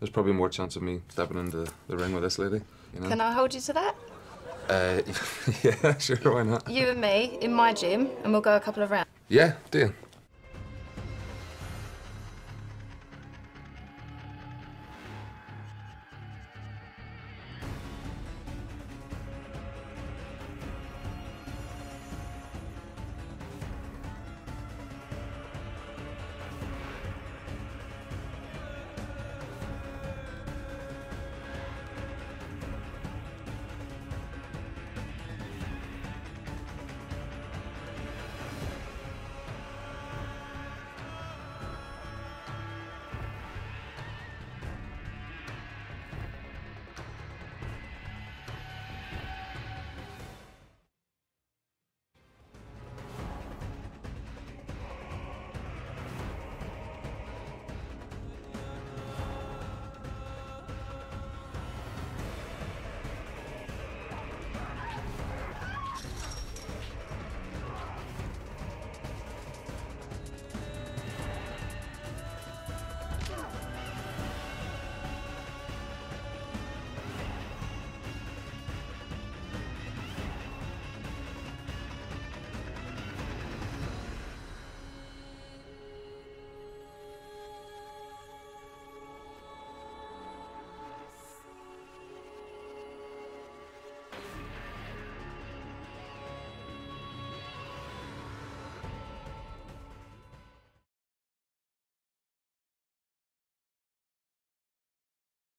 there's probably more chance of me stepping into the ring with this lady, you know? Can I hold you to that? Yeah, sure, why not? You and me in my gym, and we'll go a couple of rounds. Yeah, deal.